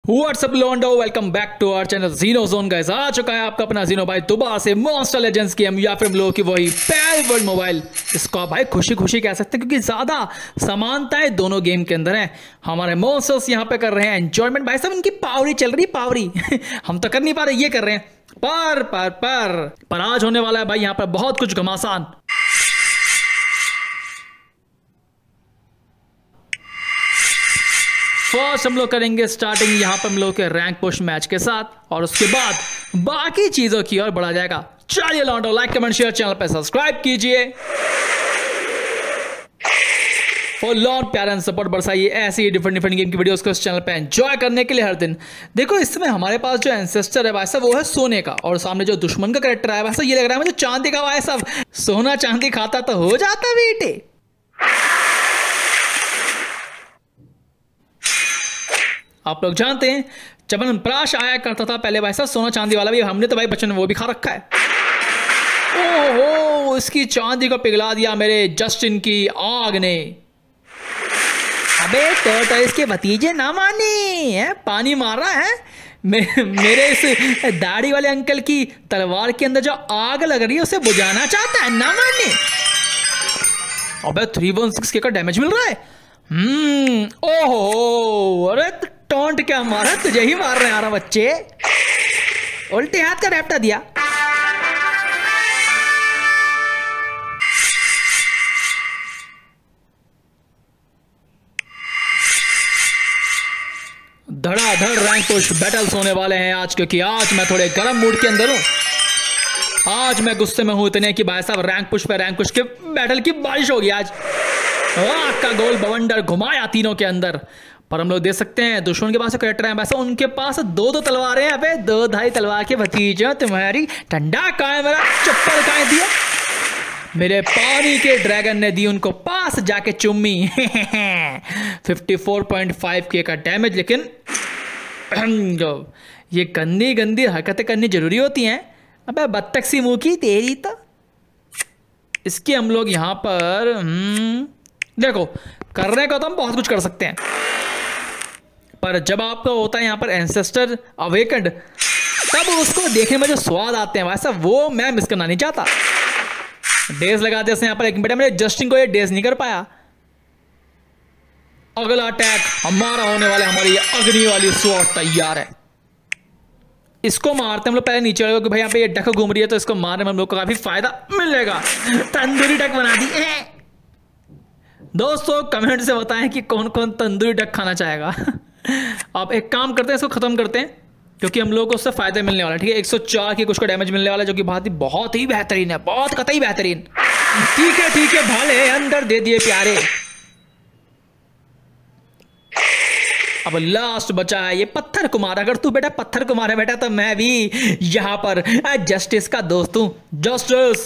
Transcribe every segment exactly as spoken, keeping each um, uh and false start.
WhatsApp लोंडो, welcome back to our channel Jeeno zone. Guys आ चुका है आपका अपना जीनो भाई दोबारा से मॉन्स्टर लेजेंड्स गेम या फिर हम लोग की वही पैल वर्ल्ड मोबाइल। इसको आप भाई खुशी खुशी कह सकते हैं क्योंकि ज्यादा समानताएं दोनों गेम के अंदर है। हमारे मॉन्स्टर्स यहाँ पे कर रहे हैं एंजॉयमेंट भाई साहब, इनकी पावरी चल रही पावरी हम तो कर नहीं पा रहे, ये कर रहे हैं। पर पर पर पर आज होने वाला है भाई यहाँ पर बहुत कुछ घमासान। फर्स्ट हम लोग करेंगे स्टार्टिंग यहाँ पर हम लोग के रैंक पुश मैच के साथ और उसके बाद बाकी चीजों की ओर बढ़ा जाएगा। चलिए लौंडो, लाइक कमेंट शेयर, चैनल पे सब्सक्राइब कीजिए फॉर लॉन्ग प्यार एंड सपोर्ट बरसाइए ऐसी ही डिफरेंट डिफरेंट गेम की वीडियोस को इस चैनल पे एंजॉय करने के लिए हर दिन। देखो इस समय हमारे पास जो एंसेस्टर है भाई साहब वो है सोने का, और सामने जो दुश्मन का कैरेक्टर है भाई साहब ये लग रहा है मुझे चांदी का। भाई साहब सोना चांदी खाता तो हो जाता बेटे। आप लोग जानते हैं जब प्राश आया करता था पहले भाई साहब सोना चांदी वाला भी, हमने तो भाई बच्चों ने वो भी खा रखा है। ओहो, इसकी चांदी को पिघला दिया मेरे जस्टिन की आग ने। अबे तो, तो इसके भतीजे ना माने हैं, पानी मार रहा है मे, मेरे इस दाढ़ी वाले अंकल की तलवार के अंदर जो आग लग रही है उसे बुझाना चाहता है, ना माने। अबे थ्री वन सिक्स के का डैमेज मिल रहा है। हम्म ओहो, अरे टोंट क्या मारा, तुझे ही मार रहे हैं बच्चे। उल्टे हाथ का रैप्टा दिया। धड़ाधड़ रैंक पुश बैटल्स होने वाले हैं आज, क्योंकि आज मैं थोड़े गर्म मूड के अंदर हूं। आज मैं गुस्से में हूं इतने कि भाई साहब रैंक पुश पे रैंक पुश के बैटल की बारिश होगी आज। आग का गोल बवंडर घुमाया तीनों के अंदर। पर हम लोग देख सकते हैं दुश्मन के पास कैरेक्टर है वैसे, उनके पास दो दो तलवारें हैं। अबे दो ढाई तलवार के भतीजे तुम्हारी ठंडा कहाँ है, मेरा चप्पल कहाँ दिया। मेरे पानी के ड्रैगन ने दी उनको पास जाके चुम्मी फिफ्टी फोर पॉइंट फाइव के का डैमेज। लेकिन ये गंदी गंदी हरकतें करनी जरूरी होती हैं। अबे बत्तख सी मुंह की तेरी तो। इसके हम लोग यहाँ पर देखो करने को तो हम बहुत कुछ कर सकते हैं, पर जब आपका होता है यहाँ पर एंसेस्टर अवेकेंड तब उसको देखने में जो स्वाद आते हैं वैसा वो मैं मिस करना नहीं चाहता। डेज लगाते हैं यहाँ पर, एक बेटा मेरे जस्टिन को ये डेज नहीं कर पाया। अगला अटैक हमारा होने वाला है, हमारी अग्नि वाली स्वॉर्ड तैयार है। इसको मारते हैं हम लोग पहले नीचे वाले को, भाई यहाँ पे ये डक घूम रही है तो इसको मारने में हम लोग को काफी फायदा मिलेगा। तंदूरी डक बना दी है। दोस्तों कमेंट से बताएं कि कौन कौन तंदूरी डक खाना चाहेगा। अब एक काम करते हैं, इसको खत्म करते हैं क्योंकि हम लोगों को उससे फायदा मिलने वाला है। ठीक है, एक सौ चार की कुछ का डैमेज मिलने वाला है जो कि बहुत ही बहुत ही बेहतरीन है, बहुत कतई बेहतरीन। ठीक है ठीक है, भाले अंदर दे दिए प्यारे। अब लास्ट बचा है ये पत्थर कुमार। अगर तू बेटा पत्थर कुमार है बेटा तो मैं भी यहां पर जस्टिस का दोस्त हूं। जस्टिस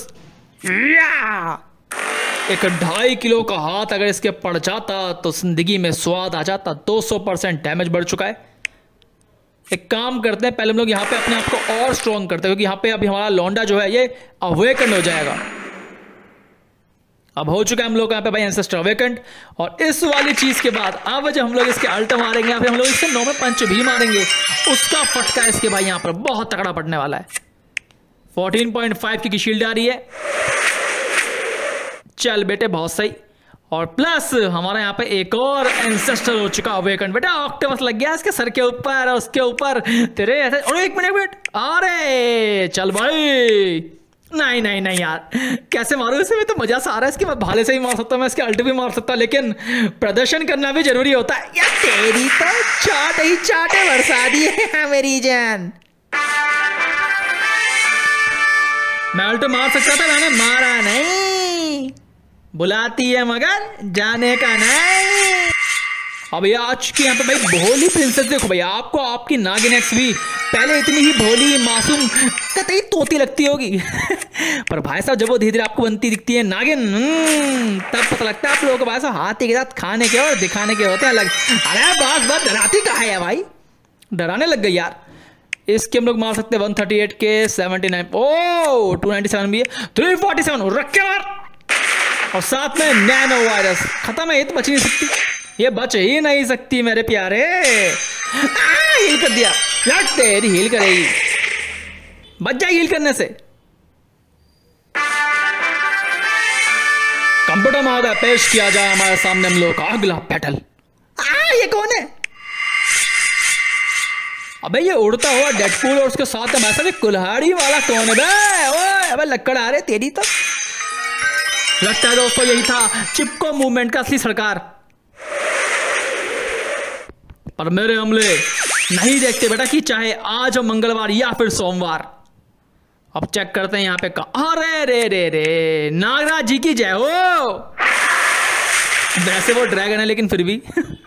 एक ढाई किलो का हाथ अगर इसके पड़ जाता तो जिंदगी में स्वाद आ जाता। दो सौ परसेंट डैमेज बढ़ चुका है। एक काम करते हैं, पहले हम लोग यहाँ पे अपने आप को और स्ट्रॉन्ग करते हैं क्योंकि यहाँ पे अभी हमारा लौंडा जो है ये अवेकन हो जाएगा। अब हो चुका है हम लोग यहाँ पे भाई एंसेस्टर अवेकेंड, और इस वाली चीज के बाद अब जब हम लोग इसके अल्ट मारेंगे या फिर हम लोग इससे नॉर्मल पंच भी मारेंगे उसका फटका इसके भाई यहाँ पर बहुत तगड़ा पड़ने वाला है। फोर्टीन पॉइंट फाइव की, की शील्ड आ रही है। चल बेटे बहुत सही। और प्लस हमारा यहाँ पे एक और एंसेस्टर हो चुका अवेकेंड। बेटा ऑक्टोपस लग गया इसके सर के ऊपर, उसके ऊपर तेरे ऐसे। और एक मिनट मिनट अरे चल भाई, नहीं नहीं नहीं यार कैसे मारूं इसे, में तो मजा सा आ रहा है इसके। मैं भाले से ही मार सकता हूं, मैं इसके अल्ट भी मार सकता हूं, लेकिन प्रदर्शन करना भी जरूरी होता है। यार तेरी तो चाट ही चाटे बरसा दी है मेरी जान। मैं अल्ट मार सकता था, मैंने मारा नहीं। बुलाती है मगर जाने का नहीं। अब ये आज की यहाँ पे भाई भोली प्रिंसेस देखो भाई, आपको आपकी नागिन एक्स भी पहले इतनी ही भोली मासूम कतई तोती लगती होगी पर भाई साहब जब वो धीरे धीरे आपको बनती दिखती है नागिन, तब पता लगता है आप लोगों को भाई साहब हाथी के साथ खाने के और दिखाने के होते हैं अलग। अरे बस बस डराती कहाँ है भाई, डराने लग गई यार। इसके हम लोग मार सकते हैं वन थर्टी एट के, seventy nine, oh two ninety seven भी है, थ्री फोर्टी सेवन रख के मार, और साथ में नैनो वायरस। खत्म है, ये तो बच नहीं सकती, ये बच ही नहीं सकती मेरे प्यारे। हील कर दिया यार, तेरी हील करेगी, बच जाए हील करने से। कंप्यूटर महोदय पेश किया जाए हमारे सामने हम लोग का अगला बैटल। आ ये कौन है? अबे ये उड़ता हुआ डेडपूल और उसके साथ में ऐसा भी कुल्हाड़ी वाला कौन है बे? ओए अबे लक्कड़ आ रहे तेरी तो। लगता है दोस्तों यही था चिपको मूवमेंट का असली सरकार। पर मेरे हमले नहीं देखते बेटा कि चाहे आज हो मंगलवार या फिर सोमवार। अब चेक करते हैं यहाँ पे का, अरे रे रे रे नागराज जी की जय हो। वैसे वो ड्रैगन है लेकिन फिर भी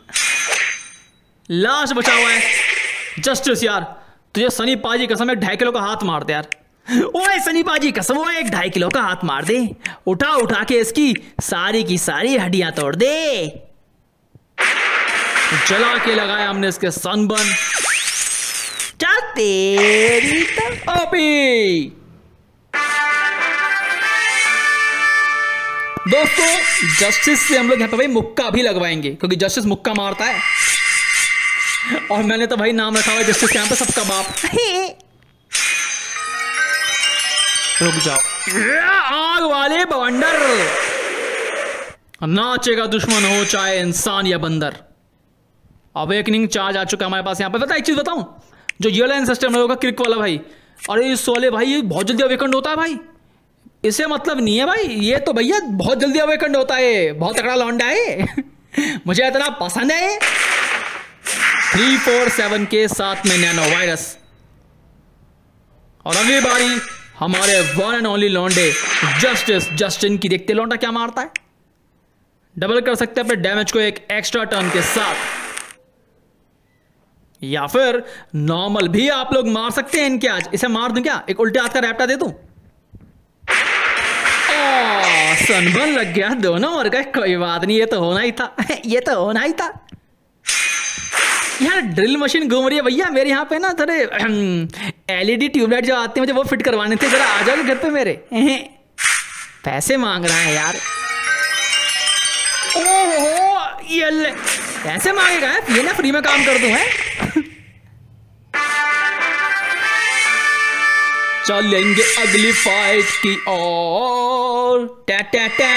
लाश बचा हुआ है। जस्टिस यार तुझे सनी पाजी कसम एक ढाई किलो का हाथ मार दे यार। ओए सनी पाजी कसम वो एक ढाई किलो का हाथ मार दे, उठा उठा के इसकी सारी की सारी हड्डियां तोड़ दे। जला के लगाया हमने इसके सनबर्न। क्या तेरी तो ओपी। दोस्तों जस्टिस से हम लोग यहाँ पे भाई मुक्का भी लगवाएंगे क्योंकि जस्टिस मुक्का मारता है और मैंने तो भाई नाम रखा हुआ है जस्टिस के यहाँ पे सबका बाप। रुक जाओ आग वाले बवंडर, नाचेगा दुश्मन हो चाहे इंसान या बंदर। अवेकनिंग चार्ज आ चुका है हमारे पास यहाँ पे। पता है एक चीज बताऊं, जो ये लाइन सिस्टम होगा क्रिक वाला भाई, अरे इस वाले भाई ये बहुत जल्दी अवेकंड होता है भाई। इसे मतलब नहीं है भाई, ये तो भैया बहुत जल्दी अवेकंड होता है, बहुत तगड़ा लौंडा है मुझे इतना पसंद है। थ्री फोर सेवन के साथ में नैनो वायरस। और अगली बारी हमारे वन एंड ओनली लौंडे जस्टिस जस्टिन की। देखते लौंडा क्या मारता है। डबल कर सकते हैं अपने डैमेज को एक एक्स्ट्रा टर्न के साथ, या फिर नॉर्मल भी आप लोग मार सकते हैं इनके। आज इसे मार दूं क्या, एक उल्टे हाथ का रैप्टा दे दूं। सनबर्न लग गया दोनों और का, कोई बात नहीं, ये तो होना ही था ये तो होना ही था यार। ड्रिल मशीन घूम रही है भैया मेरे यहाँ पे ना, थोड़े एलईडी ट्यूबलाइट जो आते हैं मुझे वो फिट करवाने थे, जरा आ जाओगे घर पे मेरे। पैसे मांग रहा है यार। ओहो ये ले पैसे मांगेगा है, ये ना फ्री में काम कर दूं है चलेंगे अगली फाइट की ओर। टा टा टा।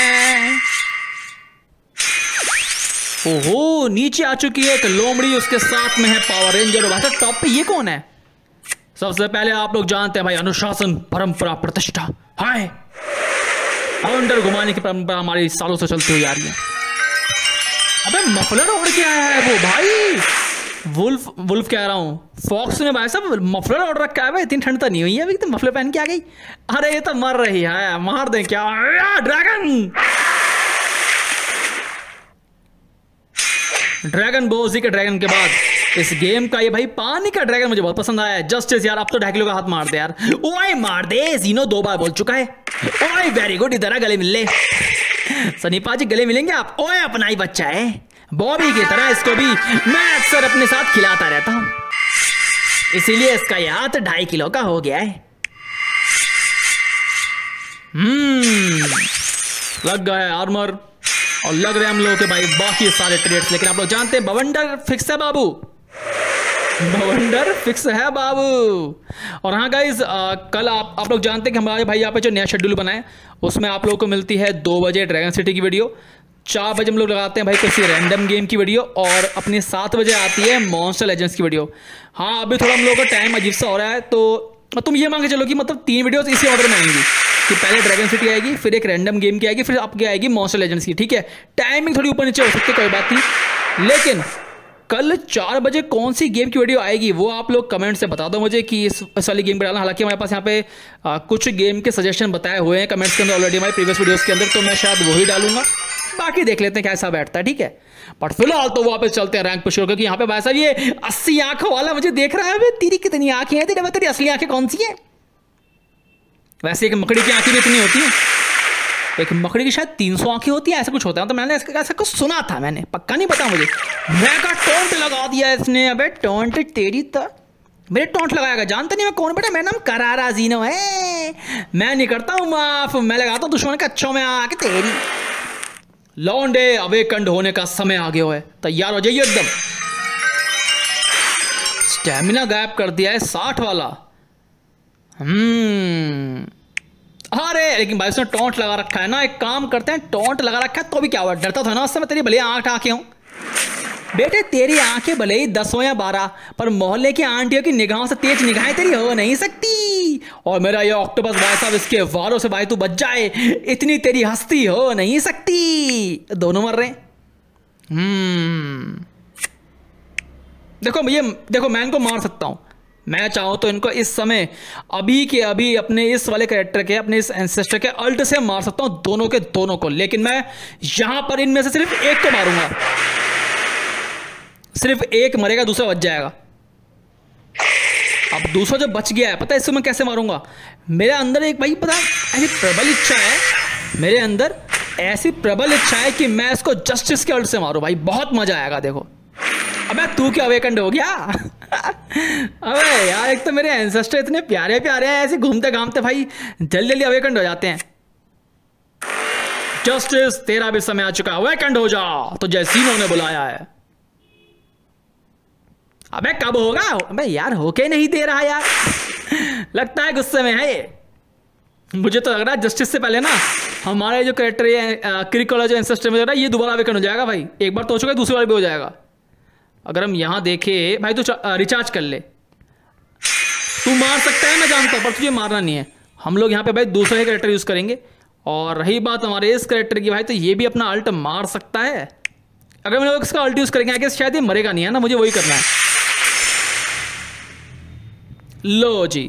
ओहो नीचे आ चुकी है एक लोमड़ी, उसके साथ में है पावर रेंजर। और भाई टॉप पे ये कौन है? सबसे पहले आप लोग जानते हैं भाई अनुशासन परंपरा प्रतिष्ठा। हाय काउंटर घुमाने की परंपरा हमारी सालों से चलती हुई आ रही है। अबे मफलर ओढ़ के आया है वो भाई, वुल्फ वुल्फ कह रहा हूँ, फॉक्स ने भाई साहब मफलर ओढ़ रखा है भाई। इतनी ठंड तो नहीं हुई है अभी, तो मफलर पहन के आ गई। अरे ये तो मर रही है, मार दें क्या ड्रैगन। ड्रैगन बोजी के ड्रैगन के बाद इस गेम का ये भाई पानी का ड्रैगन मुझे बहुत पसंद आया है। जस्टिस यार अब तो ढाई किलो का हाथ मार दे यार। ओए मार दे, जीनो दो बार बोल चुका है। ओए वेरी गुड, इधर आ गले मिल ले। सनी पाजी गले मिलेंगे आप। ओए अपना ही बच्चा है, बॉबी की तरह इसको भी मैं अक्सर अपने साथ खिलाता रहता हूं, इसीलिए इसका ये हाथ ढाई किलो का हो गया है। हम्म लग गया है आर्मर और लग रहे हैं हम लोग के भाई बाकी सारे ट्रेड्स। लेकिन आप लोग जानते हैं बवंडर फिक्स है बाबू, बवंडर फिक्स है बाबू। और हाँ गाइज कल आप आप लोग जानते हैं कि हमारे भाई यहाँ पे जो नया शेड्यूल बना है उसमें आप लोगों को मिलती है दो बजे ड्रैगन सिटी की वीडियो, चार बजे हम लोग लगाते हैं भाई किसी रैंडम गेम की वीडियो, और अपनी सात बजे आती है मॉन्स्टर लेजेंड्स की वीडियो। हाँ अभी थोड़ा हम लोगों का टाइम अजीब सा हो रहा है, तो तुम ये मान के चलो कि मतलब तीन वीडियोस इसी ऑर्डर में आएंगी कि पहले ड्रैगन सिटी आएगी, फिर एक रैंडम गेम की आएगी, फिर आपकी आएगी मॉन्स्टर लेजेंड्स की। ठीक है, टाइमिंग थोड़ी ऊपर नीचे हो सकती है, कोई बात नहीं। लेकिन कल चार बजे कौन सी गेम की वीडियो आएगी वो आप लोग कमेंट से बता दो मुझे कि इस, इस वाली गेम पर डालना। हालांकि हमारे पास यहाँ पे आ, कुछ गेम के सजेशन बताए हुए हैं कमेंट्स के अंदर ऑलरेडी हमारे प्रीवियस वीडियोस के अंदर, तो मैं शायद वही डालूंगा, बाकी देख लेते हैं कैसा बैठता है। ठीक है, बट फिलहाल तो वापस चलते हैं रैंक पे शुरू, क्योंकि यहाँ पे भाई साहब ये अस्सी आंखों वाला मुझे देख रहा है। तेरी कितनी आंखें हैं तेरे, तेरी असली आंखें कौन सी है? वैसे एक मकड़ी की आंखें भी इतनी होती है, एक मकड़ी की शायद तीन सौ आंखें होती है, ऐसा कुछ होता है। तो मैंने इसका ऐसा कुछ सुना था, मैंने पक्का नहीं पता मुझे। मैं का टोंट लगा दिया इसने। अबे टोंट तेरी तो मेरे टोंट लगाएगा, जानता नहीं मैं कौन बेटा, मेरा नाम करारा जीनो है। मैं नहीं करता हूँ माफ, मैं लगाता हूँ दुश्मन के अच्छों में आके। तेरी लौंडे अवेकंड होने का समय आ गया है, तैयार हो जाइए एकदम। स्टेमिना गायब कर दिया है साठ वाला। हम्म अरे लेकिन भाई उसने टॉन्ट लगा रखा है ना। एक काम करते हैं, टॉन्ट लगा रखा है तो भी क्या हुआ, डरता था ना उससे मैं। तेरी भले आंख आंखें हूं बेटे, तेरी आंखें भले ही दस हो या बारह, पर मोहल्ले की आंटियों की निगाहों से तेज निगाहें तेरी हो नहीं सकती। और मेरा ये ऑक्टोपस भाई साहब, इसके वारों से भाई तू बच जाए, इतनी तेरी हस्ती हो नहीं सकती। दोनों मर रहे हैं। हम्म देखो ये देखो, मैं इनको मार सकता हूं, मैं चाहूं तो इनको इस समय अभी के अभी अपने इस वाले कैरेक्टर के, अपने इस एंसेस्टर के अल्ट से मार सकता हूं दोनों के दोनों को। लेकिन मैं यहां पर इनमें से सिर्फ एक को मारूंगा, सिर्फ एक मरेगा, दूसरा बच जाएगा। अब दूसरा जो बच गया है, पता है इसको मैं कैसे मारूंगा? मेरे अंदर एक भाई पता ऐसी प्रबल इच्छा है, मेरे अंदर ऐसी प्रबल इच्छा है कि मैं इसको जस्टिस के अल्ट से मारूं भाई, बहुत मजा आएगा। देखो अबे तू क्या अवेकंड हो गया? अबे यार एक तो मेरे एंसेस्टर इतने प्यारे प्यारे हैं, ऐसे घूमते घामते भाई जल्दी जल्दी अवेकंड हो जाते हैं। जस्टिस तेरा भी समय आ चुका, अवेकंड हो जा, तो जैसीनो ने बुलाया है। अबे कब होगा? अबे यार होके नहीं दे रहा यार, लगता है गुस्से में है ये। मुझे तो लग रहा है जस्टिस से पहले ना हमारे जो कैरेक्टर है क्रिक वाला जो एंसेस्टर में, ये दोबारा अवेकन हो जाएगा भाई। एक बार तो हो चुका है, दूसरी बार भी हो जाएगा। अगर हम यहां देखें भाई, तो रिचार्ज कर ले, तू मार सकता है मैं जानता हूं, पर तुझे मारना नहीं है। हम लोग यहाँ पे भाई दूसरे कैरेक्टर यूज करेंगे। और रही बात हमारे इस कैरेक्टर की भाई, तो ये भी अपना अल्ट मार सकता है। अगर हम लोग इसका अल्ट यूज करेंगे आगे शायद ये मरेगा नहीं, है ना, मुझे वही करना है। लो जी,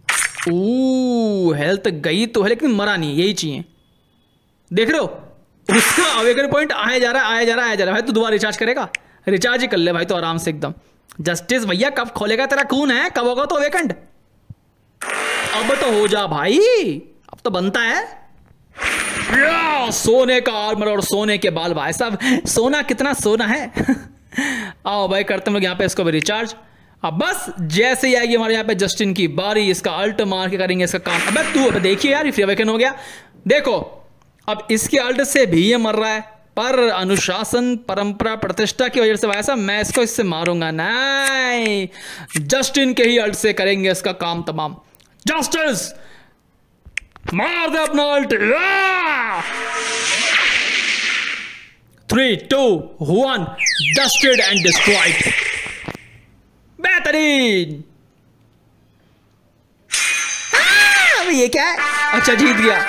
ओ हेल्थ गई तो है लेकिन मरा नहीं, यही चाहिए। देख रहे हो उसका अवेकन पॉइंट आया जा रहा है, आया जा रहा है, आया जा रहा है। भाई तू दोबारा रिचार्ज करेगा? रिचार्ज ही कर ले भाई तो आराम से एकदम। जस्टिस भैया कब खोलेगा तेरा खून है, कब होगा तो अवेकंड? अब तो हो जा भाई, अब तो बनता है। या, सोने का आर्मर और सोने के बाल भाई साहब, सोना कितना सोना है। आओ भाई करते हम लोग यहाँ पे इसको भी रिचार्ज। अब बस जैसे ही आएगी हमारे यहाँ पे जस्टिन की बारी, इसका अल्ट मार के करेंगे इसका काम। अबे तू अब देखिए यार, फ्री अवेकन हो गया। देखो अब इसके अल्ट से भी ये मर रहा है, पर अनुशासन परंपरा प्रतिष्ठा की वजह से भाई साहब मैं इसको इससे मारूंगा नहीं, जस्टिन के ही अल्ट से करेंगे इसका काम तमाम। जस्टिस मार दे अपना ult. Three two one, dusted and destroyed. बेहतरीन। ये क्या है? अच्छा जीत गया।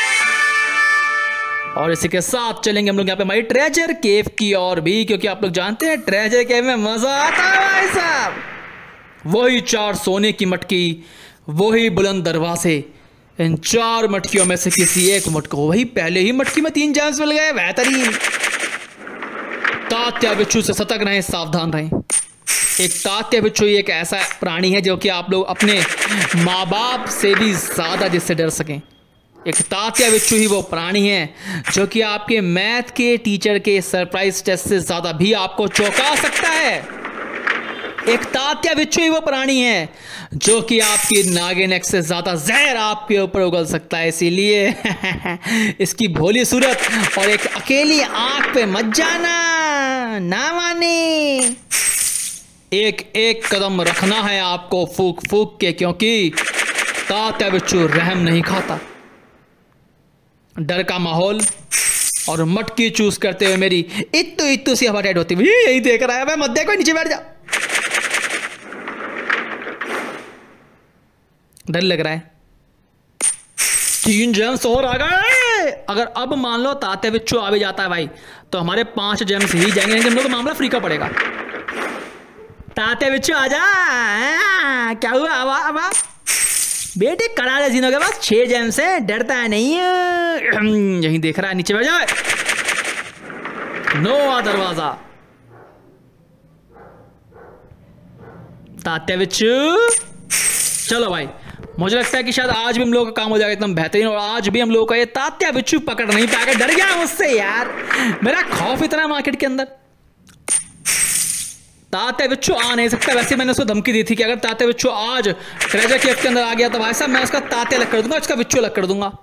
और इसी के साथ चलेंगे हम लोग यहाँ पे हमारी ट्रेजर केव की ओर भी, क्योंकि आप लोग जानते हैं ट्रेजर केव में मजा आता है भाई साहब। वही चार सोने की मटकी, वही बुलंद दरवाजे, इन चार मटकियों में से किसी एक मटको, वही पहले ही मटकी में तीन जेम्स मिल गए। बेहतरीन। तात्या बिच्छू से सतर्क रहें, सावधान रहें। एक तात्या बिच्छू एक ऐसा प्राणी है जो कि आप लोग अपने माँ बाप से भी ज्यादा जिससे डर सकें। एक तात्या बिच्छू ही वो प्राणी है जो कि आपके मैथ के टीचर के सरप्राइज टेस्ट से ज्यादा भी आपको चौंका सकता है। एक तात्या बिच्छू ही वो प्राणी है जो कि आपकी नागिन एक्स से ज्यादा जहर आपके ऊपर उगल सकता है। इसीलिए इसकी भोली सूरत और एक अकेली आंख पे मत जाना, ना माने। एक एक कदम रखना है आपको फूक फूक के, क्योंकि तात्या बिच्छू रहम नहीं खाता। डर का माहौल और मटकी चूज करते हुए मेरी इत्तू इत्तू सी हवा टाइट होती हुई यही देख रहा है। मैं मत देखो, नीचे बैठ जा। डर लग रहा है। तीन जेम्स और आ गए। अगर अब मान लो तात्या बिच्छू आ भी जाता है भाई, तो हमारे पांच जेम्स ही जाएंगे, नहीं तो हम लोग मामला फ्री का पड़ेगा। तात्या बिच्छू आ जा। क्या हुआ? आवा आवा बेटे, करारे जीनो के पास छह जेम्स है, डरता है नहीं। यहीं देख रहा है, नीचे बैठ जाए। नोवा दरवाजा। तात्या बिच्छू चलो भाई, मुझे लगता है कि शायद आज भी हम लोगों का काम हो जाएगा एकदम बेहतरीन। और आज भी हम लोगों का ये तात्या बिच्छू पकड़ नहीं पाएगा। डर गया मुझसे यार, मेरा खौफ इतना मार्केट के अंदर। तात्या बिच्छू आ नहीं सकता। वैसे मैंने उसको धमकी दी थी कि अगर तात्या बिच्छू आज ट्रेजर केव के अंदर आ गया तो भाई साहब मैं उसका तात्या अलग कर दूंगा, उसका बिच्छू अलग कर दूंगा।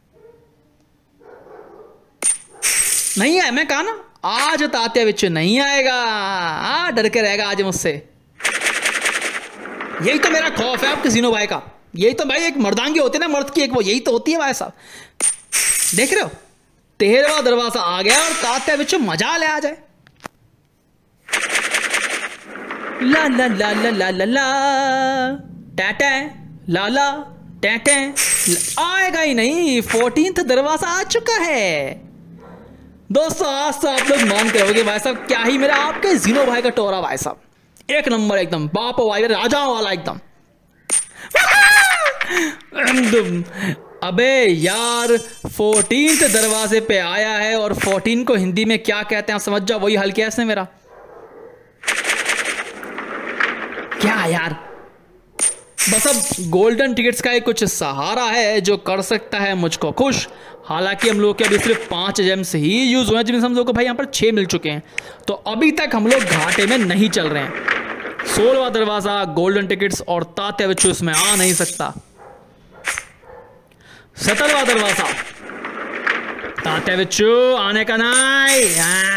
नहीं है, मैं कहा ना आज तात्या बिच्छू नहीं आएगा। आ, डर के रहेगा आज मुझसे। यही तो मेरा खौफ है आपके जीनो भाई का। यही तो भाई एक मर्दांगी होती है ना, मर्द की एक वो यही तो होती है भाई साहब। देख रहे हो तेरहवां दरवाजा आ गया और ताते बिच्चों मजा ले आ जाए। ला ला ला ला ला ला ला टैटे ला ला टैटे आएगा ही नहीं। फोर्टीन्थ दरवाजा आ चुका है दोस्तों। आज तो आप लोग मान के रहोगे भाई साहब, क्या ही मेरा आपके जीनो भाई का टोरा भाई साहब, एक नंबर एकदम बाप भाई राजाओं वाला एकदम। अबे यार फोर्टीन्थ दरवाजे पे आया है और फोर्टीन को हिंदी में क्या कहते हैं समझ जाओ, वही हल किया इसने मेरा। क्या यार, बस अब गोल्डन टिकट्स का एक कुछ सहारा है जो कर सकता है मुझको खुश। हालांकि हम लोग के अभी सिर्फ पांच जेम्स ही यूज हुए हैं, जिनमें हम लोग को भाई यहाँ पर छह मिल चुके हैं, तो अभी तक हम लोग घाटे में नहीं चल रहे हैं। सोलहवां दरवाजा गोल्डन टिकट्स और ताते बिच्छू इसमें आ नहीं सकता। सत्रहवां दरवाजा ताते बिच्छू आने का नहीं।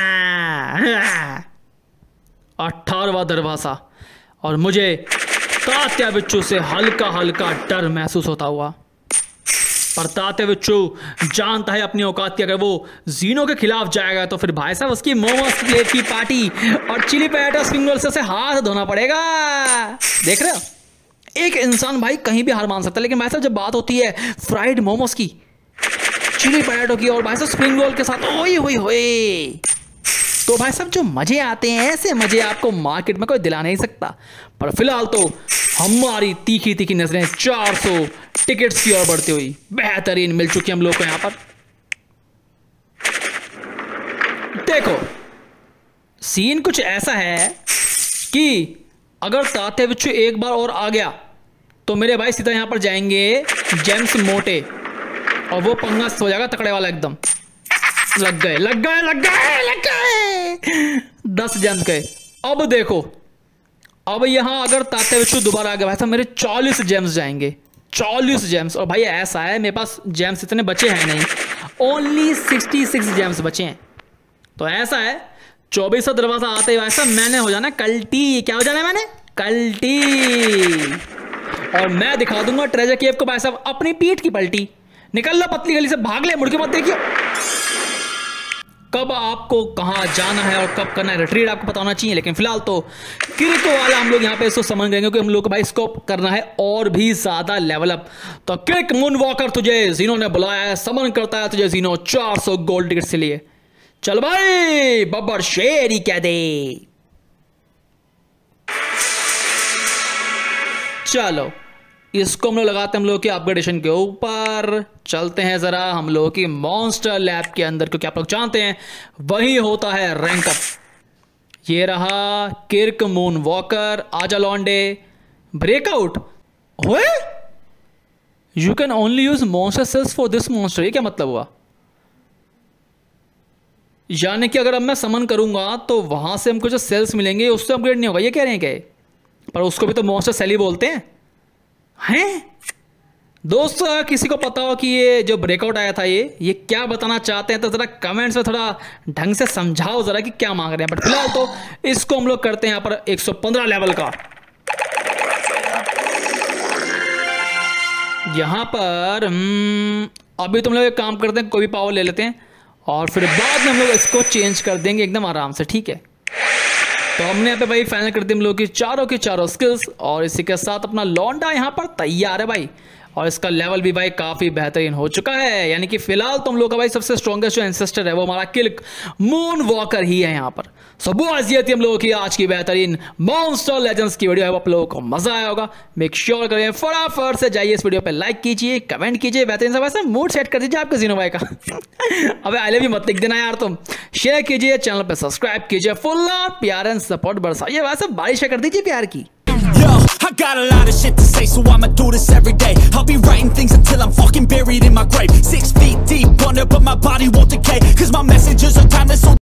अठारहवां दरवाजा और मुझे ताते बिच्छू से हल्का हल्का डर महसूस होता हुआ, पर ताते बिच्छू जानता है अपनी औकात की। अगर वो जीनो के खिलाफ जाएगा तो फिर भाई साहब उसकी मोमोस प्लेट की पार्टी और चिली पोटैटो स्प्रिंग रोल से हाथ धोना पड़ेगा। देख रहे हो एक इंसान भाई कहीं भी हार मान सकता है, लेकिन भाई साहब जब बात होती है फ्राइड मोमोस की, चिली पोटैटो की और भाई साहब स्प्रिंग रोल के साथ ओए होए होए, तो भाई साहब जो मजे आते हैं ऐसे मजे आपको मार्केट में कोई दिला नहीं सकता। पर फिलहाल तो हमारी तीखी तीखी नजरें चार सौ टिकट्स की ओर बढ़ती हुई बेहतरीन मिल चुकी हम लोग को यहां पर। देखो सीन कुछ ऐसा है कि अगर ताते बिच्छू एक बार और आ गया तो मेरे भाई सीधा यहां पर जाएंगे जेम्स मोटे और वो पंगा हो जाएगा तकड़े वाला एकदम। लग गए लग गए लग गए लग गए दस जेम्स गए। अब देखो अब यहां अगर ताते बिच्छू दोबारा आ गया भाई साहब मेरे चालीस जेम्स जाएंगे, चालीस जेम्स। और भाई ऐसा है मेरे पास जेम्स इतने बचे हैं नहीं, ओनली सिक्सटी सिक्स जेम्स बचे हैं। तो ऐसा है चौबीसवां दरवाजा आते ही भाई साहब मैंने हो जाना कल्टी। क्या हो जाना है मैंने? कल्टी। और मैं दिखा दूंगा ट्रेजर केव को भाई साहब अपनी पीठ की पलटी। निकल लो पतली गली से, भाग ले, मुड़ के मत देखियो। कब आपको कहां जाना है और कब करना है रिट्रीट आपको पता होना चाहिए। लेकिन फिलहाल तो किर्क वाला हम लोग यहां पे इसको समझ गए क्योंकि हम लोग को भाई इसको करना है और भी ज्यादा लेवल अप। तो किर्क मूनवॉकर तुझे जीनो ने बुलाया है, समन करता है तुझे जीनो चार सौ गोल्ड टिकट से लिए। चल भाई बब्बर शेर ही कह दे। चलो इसको हम लोग लगाते हैं हम लोग के अपग्रेडेशन के ऊपर। चलते हैं जरा हम लोग की मॉन्स्टर लैब के अंदर, क्योंकि आप लोग जानते हैं वही होता है रैंक अप। ये रहा किर्क मून वॉकर। आजा लॉन्डे ब्रेकआउट हुए। You can only use monster cells for this monster. ये क्या मतलब हुआ? यानी कि अगर अब मैं समन करूंगा तो वहां से हमको जो सेल्स मिलेंगे उससे अपग्रेड नहीं होगा, ये कह रहे हैं क्या? पर उसको भी तो मॉन्स्टर सेल ही बोलते हैं हैं दोस्तों। अगर किसी को पता हो कि ये जो ब्रेकआउट आया था ये ये क्या बताना चाहते हैं तो जरा कमेंट्स में थोड़ा ढंग से समझाओ जरा कि क्या मांग रहे हैं। बट फिलहाल तो इसको हम लोग करते हैं यहां पर एक सौ पंद्रह लेवल का। यहां पर अभी तुम लोग एक काम करते हैं, कोई भी पावर ले लेते हैं और फिर बाद में हम लोग इसको चेंज कर देंगे एकदम आराम से, ठीक है। तो हमने यहाँ पे भाई फाइनल कर दी हम लोग की चारों की चारों स्किल्स और इसी के साथ अपना लौंडा यहाँ पर तैयार है भाई। और इसका लेवल भी भाई काफी बेहतरीन हो चुका है। यानी कि फिलहाल तुम लोग का भाई सबसे स्ट्रॉन्गेस्ट जो एंसेस्टर है वो हमारा किर्क मून वॉकर ही है यहाँ पर। सो बॉयज ये थी हम लोगों की आज की बेहतरीन मॉन्स्टर लेजेंड्स की वीडियो है। आप लोगों को मजा आया होगा। मेक श्योर करिए फटाफट से जाइए इस वीडियो पे लाइक कीजिए, कमेंट कीजिए, बेहतरीन सा वैसे मूड सेट कर दीजिए आपके जीनो भाई का। अबे आले भी मत लिख देना यार तुम। शेयर कीजिए, चैनल पे सब्सक्राइब कीजिए, फुल प्यार एंड सपोर्ट बरसाइए, वैसे बारिश कर दीजिए प्यार की। Yo, I got a lot of shit to say, so I'ma do this every day. I'll be writing things until I'm fucking buried in my grave. Six feet deep under, but my body won't decay, cause my messages are timeless, so